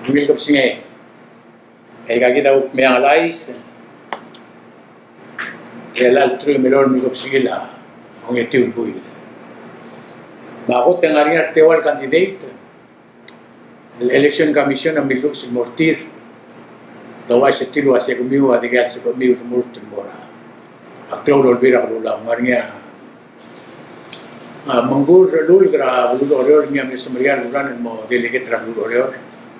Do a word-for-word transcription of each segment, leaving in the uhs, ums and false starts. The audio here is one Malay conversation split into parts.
Milkop singe. Kaya kita up may alais. Kaya altro melon milkop singe la. Ang itiul buil. Bakit ang ariyan tewal candidate? Election Commission ang milkop si mortir. Laway sa tilo asya kumiwa adigat sa kumiwa mortir mora. Aklaw lolbira kalula. Mariya Manggur lul gra bulor niya Mister Marian Luran mo delegate ra bulor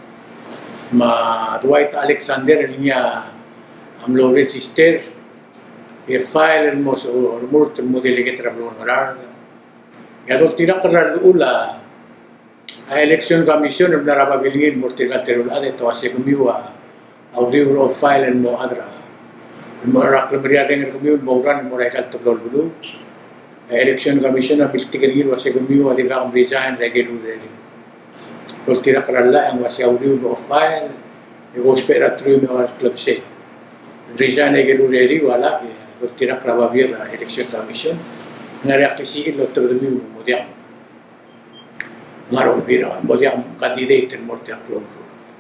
ma Dwight Alexander niya amlo register e file mo so murt mo delegate ra bulor ya do tira kara ula a election commission na rababilingin murtigal terul ade to ase kumiwa audio file mo adra mo ra klabriya ring kumiwa mo ran mo ra kal to bulu election commission na biltigir wasi kumiwa di ka resign regular regi tol tira karalla ang wasi audio no file e go spera tru me al club se resign regular regi wala tol tira kraba bir election commission ngari akisi lo to de mi modia ngaro bira modia candidate mortia close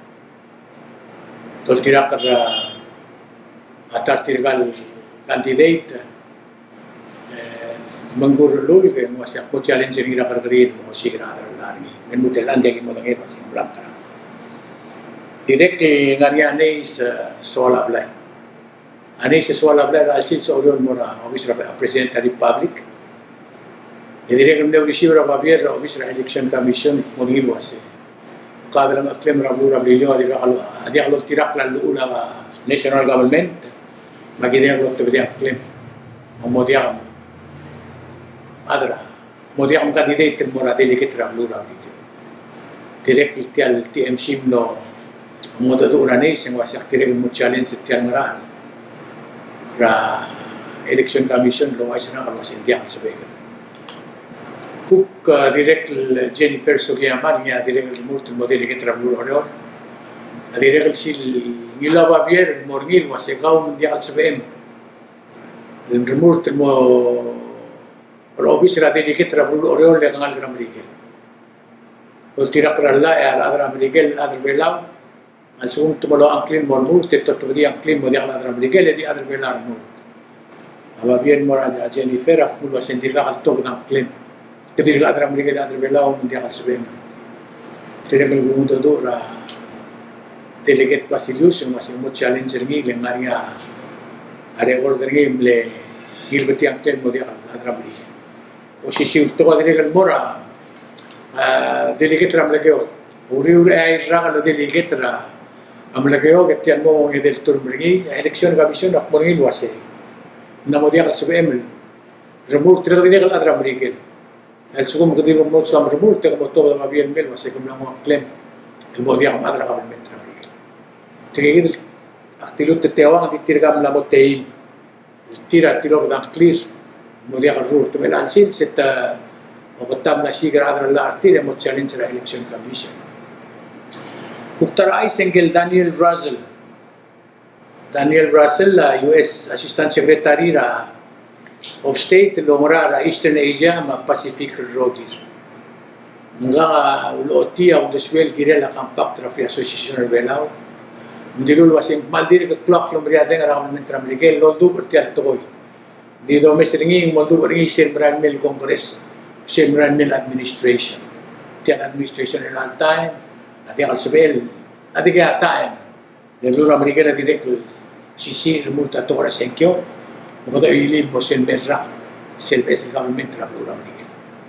tol tira kara atar tirgal candidate Manggur lulu ke mo siya ko challenge rin ra kargarin mo sigra ra lagi men mutelan de mo dangi pas blam kara direct ngariane is sola bla ani se sola bla al sit so ron mora office ra president of the republic e direct me receive ra babier office ra election commission mo ni lo ase kadra na claim ra bura brillo adi ra adi alo tirak la ula national government magide lo to dia claim mo dia adra modia am candidate mora delegate ra lura video direct tial T M C no moda do urane sing wasak direct mo challenge tial ngara ra election commission lo ay sana kalau sindia sebega cook direct Jennifer Sogiamar niya direct murt mo delegate ra lura ro direct sil gila babier morgil wasagaw mundial sebem remurt mo Robis rati dikit rabul oriol le kangal gram dikit. Ul tirak ralla ya adra Miguel adra belau. Al sum tumalo angklin mormul tetto todi angklin modi adra Miguel di adra belar mul. Aba bien mora ja Jennifer akul wa sendira al to angklin. Kedir adra Miguel adra belau modi al sebem. Tirak el mundo do ra delegate Basilius masih mo challenge ringi le ngaria are order ringi le gilbeti angklin modi adra Miguel. O si si to delegate mora delegate ram lageo uri uri ai raga delegate ra am lageo ke tian mo ngi del turbringi election commission ak mo ngi wase na mo dia ka sebem remur tra delegate adra brigel el sugum ke dir mo sam remur te mo to ma bien mel wase kum la mo claim el mo dia adra ka men tra brigel trigil aktilut te tewang di tirgam la mo tein tira tiro da clear Modia kalur tu melan sin seta obatam na sigra adra la artire mo challenge ra election commission. Kuktara ay single Daniel Russell. Daniel Russell la U S Assistant Secretary ra of State lo mora ra Eastern Asia ma Pacific Rogir. Nga uloti au deswel girela compact ra fi association belao. Mudilul wasing maldir ke clock lo mria denga ra mentra Miguel lo du pertial toy. Di do mes ringi moldu ringi Semran Mill Congress, Semran Mill Administration. Tian administration in all time, ati al sebel, ati kaya time. Di lura Amerika na direct sisi remulta tora senkyo, mo da ili mo Semberra, Selbes government ra lura Amerika.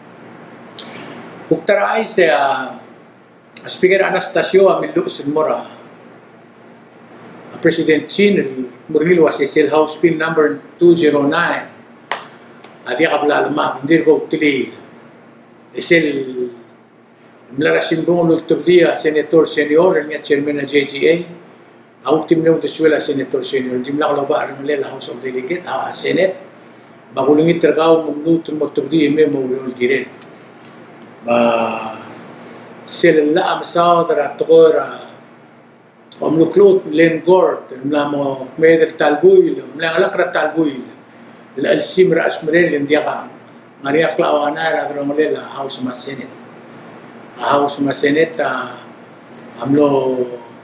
Kuktara ay sa Speaker Anastasio Amildo Mora, President Chin Murilo was a House Bill number two oh nine. Adi kabla lama hindi ko tili. Isil mlarasin bong ultubdia Senator Senior niya Chairman ng J G A. Ultim na utuswela Senator Senior. Di mla ko ba ang lela House of Delegate ah Senate. Bagulungi terkau mengutun mutubdia me mo ulul giren. Ba sila am saudara tokora Omluklot Lengord, mlamo medel talbuy, mlang lakra talbuy. La alsim ras merel india ka. Maria Clawana ra Romalela House ma Senate. House ma Senate amlo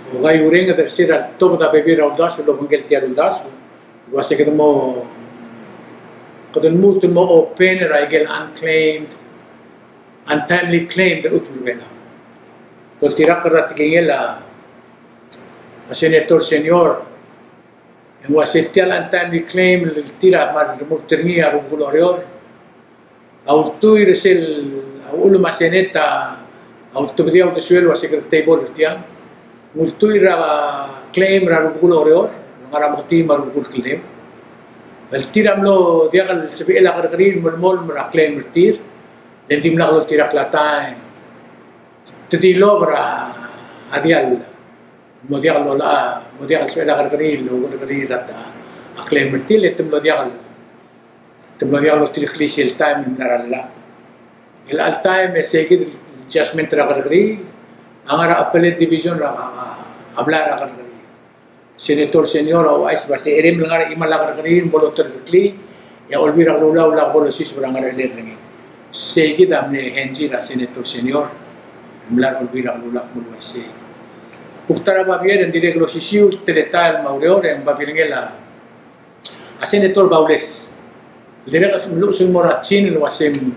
o gai urenga tercera topo da bebera audace lo mangel tiar audace wase que mo kadon mo mo open raigel unclaimed untimely claim de utbela ko tirak rat kengela a senator senior en wase tial untimely claim le tira mar murternia rugulorior au tu iresel au ulma seneta au tobdia au tesuelo wase que table tiang multu ira claim ra rugulorior ngara moti mar rugul claim el tiram lo diagal sebela gargarin mol mol claim tir dan timlah lo tirak latai tedilo bra adial modial lo la modial sebela gargarin lo gargarin rata claim tir etem lo diagal tem lo diagal tirik lisil time naralla el al time seguir adjustment ra gargarin angara appellate division ra hablar ra gargarin senator senior o ais base erem langar imal la gargarin bolo terkli ya olvira lo la la bolo sis berangara lereng seguida amne henjira senator senior mlar olvira lo la bolo ese puktara babier en direct lo sisiu teletal maureor en babirengela a senator baules direct as lo sin morachin lo asem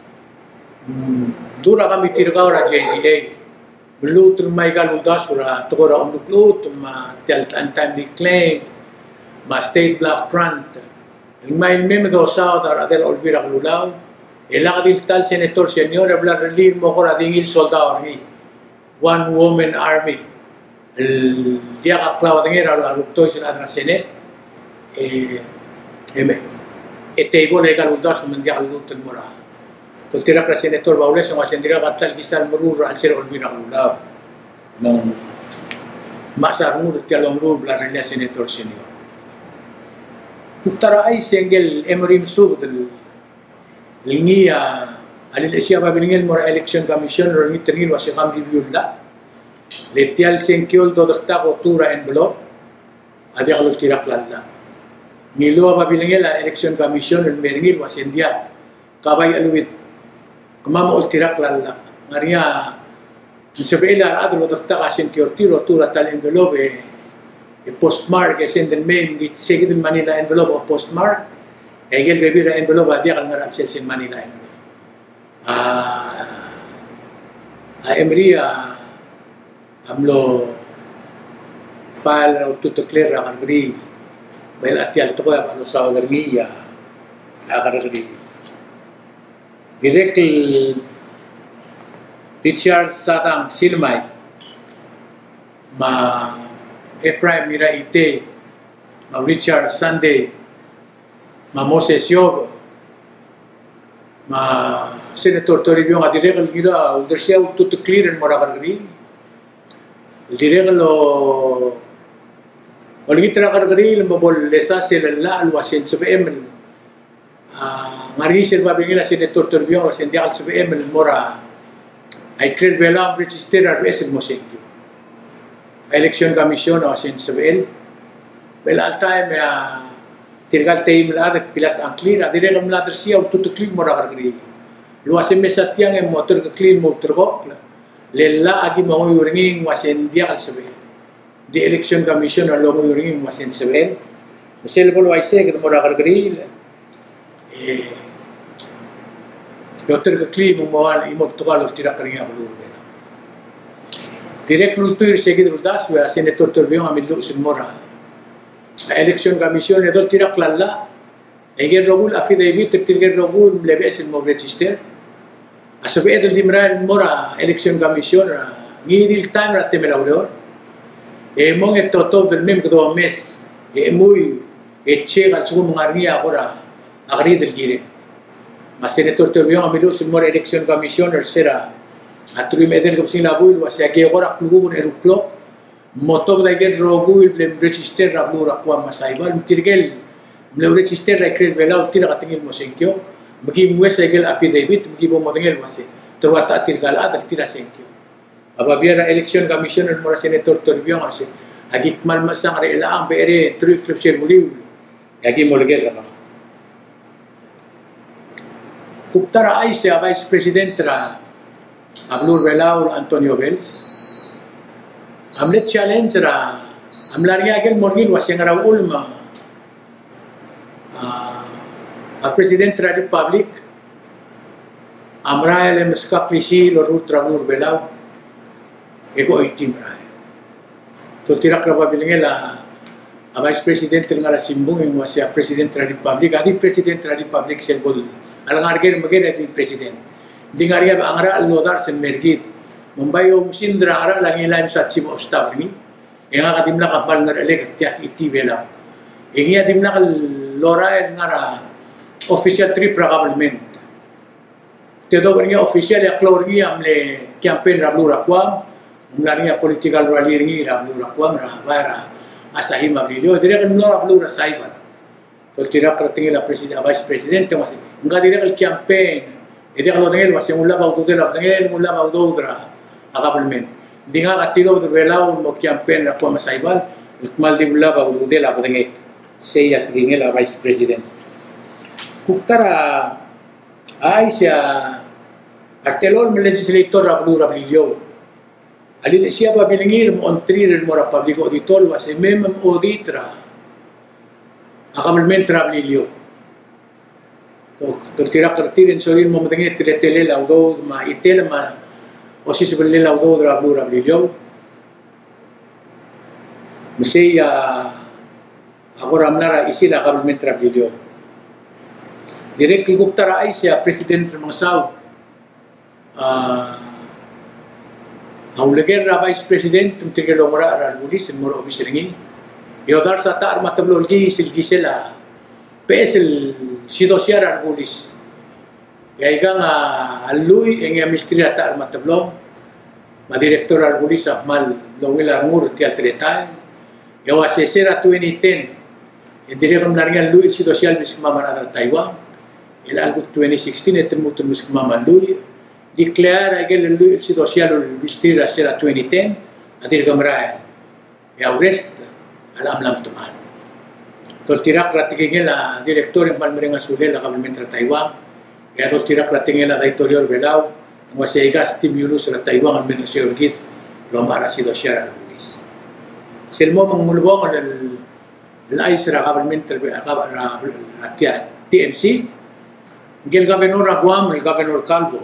dura kami tirgaura J C A belut mai galu dasura tokora omlut ma tel untimely claim ma state block front mai meme do sao dar adel olvira lulau ela dil tal senator senior hablar relir mo gora dingil soldado ni one woman army el dia aklau dingera la rupto sin adra senet e eme e table galu das men dia lut mora to tira ka senator baules ma sendira batal kisal murur al ser olvira lulau no masa mur tialo murur la relia senator senior Utara ay single emerim sub del lingia alil asia babilingel mora election commission ro ni tengil wasi kam review la letial senkiol do dokta ko tura envelope adi kalau tirak lalla ngilo babilingel election commission ro merngil wasi india kabay aluwit kumama ul tirak lalla ngaria sebela adu dokta ka senkiol tiro tura tal envelope e postmark e senden mail git segid Manila envelope o postmark egel bebira envelope adia kan ngarat sel sen Manila envelope ah a emria amlo file o tutto clear ra gri bel atial to ya lo sa garmiya agar gri direct Richard Sadang Silmay ma Ephraim Miraite, ma Richard Sunday, ma Moses Yob, ma Senator Toribio, ma direct gira uldersia tutto clear en moragargri. Direct lo olgitra gargri mo bol lesa selalla al wasen sbm. Ah ngari serba bingila Senator Toribio wasen dia al sbm mora ai cred vela register ar besen mosekio. Election commission o sin sebel bel alta me a tirgal team la de pilas anclir a dire ngam la tersia o tutu clean mora gargri lo asem mesatiang em motor ke clean motor go le la agi mo yuringi wasen dia al sebel di election commission lo mo yuringi wasen sebel sel bol waise ke mora gargri e motor ke clean mo an imo to lo tirak ringa bulu direct lutur seguir rudas wa senator Torbion amillo simora election commission edo tirak lalla egel rogul affidavit tirgel rogul lebes mo register asabe edel dimran mora election commission ngiril time ratte melawor e mong eto top del mem do mes e muy e chega su mangarnia agora agri del gire ma senator Torbion amillo simora election commissioner será aturi medel ko sina buil wasi age gora klugun eruklo motob da gel rogul blem register rabura kwa masaibal tirgel blem register rekret bela utira katingil mosenkyo bagi mues gel affidavit bagi bo modengel wasi terwata tirgal adal tira senkyo aba biara election commission mora senator Torbion ase agi mal masang re la am bere trip club sel muliu agi molgel raba Fuktara ay se vice president ra Ablur Belaur Antonio Bells Amlet challenge ra amlarnya agel morgil wasyang ra ulma a president ra republic amra ele meska klisi lorut travur belau ego itim ra to tirak ra babilingela a vice president ngara simbung yang wasya president ra republic adi president ra republic sel bol alangarger magere di president dingaria angra lodar sen mergit Mumbai o musindra ara langi lain sa chief of staff ni yang akan dimla kapal ngar elek tiak iti bela ingi dimla kal lora ngara official trip ra government tedo ngi official ya klor ngi amle campaign rablu rakwam mulania political rally ngi rablu rakwam ra bara asahi mabilio dire kan no rablu ra saiban to tira kratingi la president vice president mas nga dire kal campaign ide kalau dengel mas mulla ba udel dengel mulla ba udra government dinga katilo belau mo campaign na ko masaibal mal di mulla ba udel ako dengel say at ringel la vice president kuktara ay siya artelol mo legislator rablu rablio alin siya ba bilingir mo on three mo ra public auditor was mem auditra a government rablio to tira kartirin sorin mo matenge tele la do ma itel ma o si sebelin la do rablu rablio mesti ya ako ramnara isi la government rablio direct kuktara ay siya president ng South ah Aulager ra vice president tum tigelo mora ra bulis mora obiseringin yodar sa tar matablogi silgisela pesel sidosiar ar bulis yaigang alui eng mistri tar matablog ma director ar bulis mal lowil armur teatreta yawa sesera twenty ten indirekam naringan lui sidosial bis mamara Taiwan el algo twenty sixteen etemutu bis mamalui declare agel lui sidosial bistira sera twenty ten adir gamra ya urest alam lam tuman tol tirak ratingin la director en palmeringa sule la government ra Taiwan ya tol tirak ratingin la directorial belau wase gas stimulus ra Taiwan al menos urgit lo mara sidosial bulis selmo mangulbong al la isra government ra T M C gel governor Aguam el governor Calvo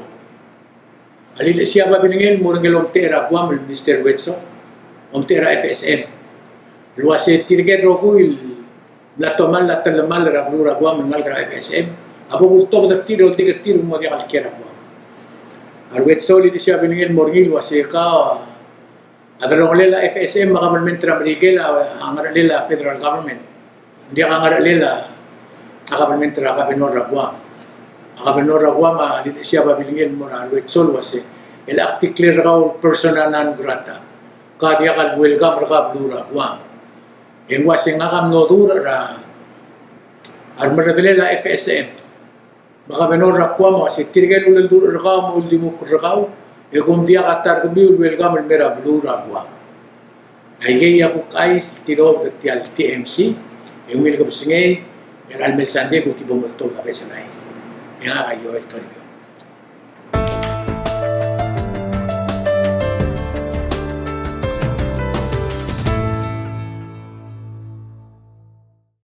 alil siya ba bilingin mo ngel omtera Aguam el Mister Wetso omtera F S M luase tirget rohuil la tomal la talamal ra blura Aguam el F S M abo bulto da tiro tiget tiro mo dia alkera Aguam al Wetso li siya bilingin morgil wase ka adalonglela F S M government ra brigela angarlela federal government dia angarlela government ra governor Aguam Governor Aguam di siya ba bilingin mo na Wetso wase el article raw persona non grata kaya kal welcome ra blura Aguam en wase nga kam no dura ra armarele la F S M Governor Aguam wase tirgel ul dura ra mo ultimo raw e kum dia katar ko bi welcome el mera blura Aguam ay gaya ko kay tiro de T M C e welcome singay el almel sande ko kibo mo to la vez nice yang ayo el